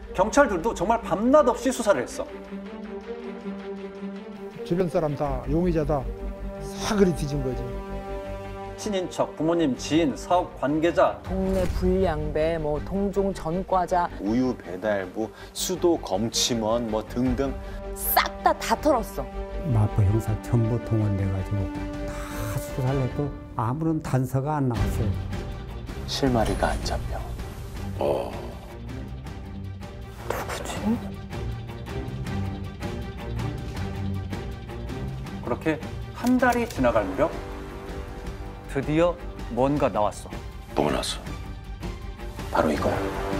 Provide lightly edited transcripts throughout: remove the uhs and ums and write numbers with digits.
경찰들도 정말 밤낮 없이 수사를 했어. 주변 사람 다 용의자 다 사그리 뒤진 거지. 친인척, 부모님, 지인, 사업 관계자. 동네 불량배, 뭐 동종 전과자 우유 배달부, 수도 검침원 뭐 등등 싹 다 털었어. 마포 형사 전부 동원돼가지고 다 수사를 해도 아무런 단서가 안 나왔어요. 실마리가 안 잡혀. 누구지? 그렇게 한 달이 지나갈 무렵 드디어 뭔가 나왔어. 뭐가 났어? 바로 이거야.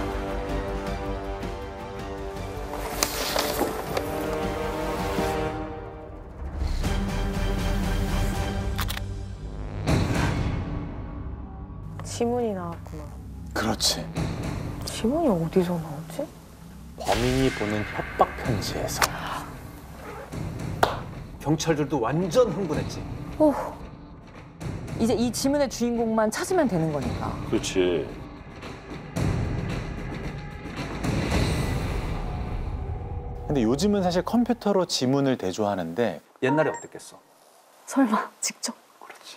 지문이 나왔구나. 그렇지. 지문이 어디서 나오지? 범인이 보낸 협박 편지에서. 경찰들도 완전 흥분했지. 오, 이제 이 지문의 주인공만 찾으면 되는 거니까. 그렇지. 근데 요즘은 사실 컴퓨터로 지문을 대조하는데 옛날에 어땠겠어? 설마 직접? 그렇지.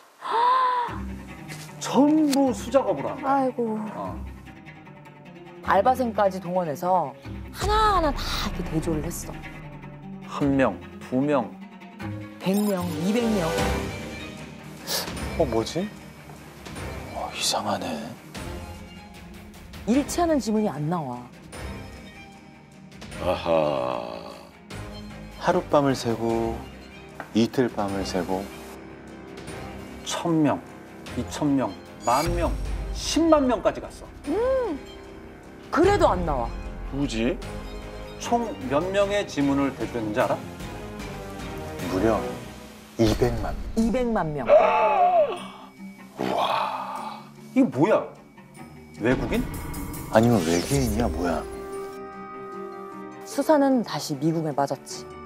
전부 수작업으로 한 거야. 아이고. 알바생까지 동원해서 하나하나 다 이렇게 대조를 했어. 1명, 2명. 100명, 200명. 뭐지? 이상하네. 일치하는 지문이 안 나와. 아하. 하룻밤을 새고 이틀 밤을 새고 1000명, 2000명, 10,000명, 10만 명까지 갔어. 그래도 안 나와. 누구지? 총 몇 명의 지문을 대조했는지 알아? 무려 200만. 200만 명. 이게 뭐야? 외국인? 아니면 외계인이야 뭐야? 수사는 다시 미국에 빠졌지.